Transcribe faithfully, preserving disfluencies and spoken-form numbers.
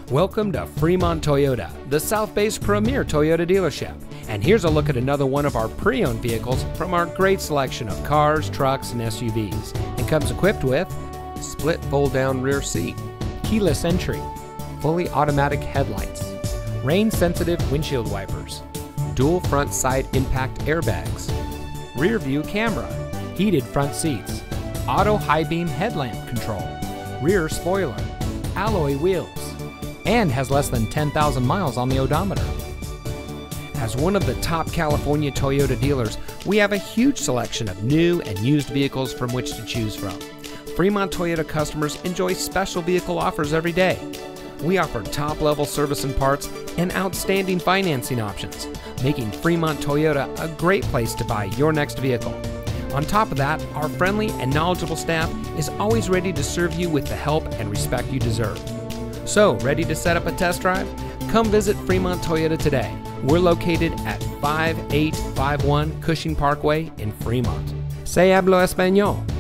Welcome to Fremont Toyota, the South Bay's premier Toyota dealership. And here's a look at another one of our pre-owned vehicles from our great selection of cars, trucks, and S U Vs. And comes equipped with split fold-down rear seat, keyless entry, fully automatic headlights, rain-sensitive windshield wipers, dual front side impact airbags, rear view camera, heated front seats, auto high beam headlamp control, rear spoiler, alloy wheels, and has less than ten thousand miles on the odometer. As one of the top California Toyota dealers, we have a huge selection of new and used vehicles from which to choose from. Fremont Toyota customers enjoy special vehicle offers every day. We offer top-level service and parts and outstanding financing options, making Fremont Toyota a great place to buy your next vehicle. On top of that, our friendly and knowledgeable staff is always ready to serve you with the help and respect you deserve. So, ready to set up a test drive? Come visit Fremont Toyota today. We're located at five eight five one Cushing Parkway in Fremont. Se hablo español.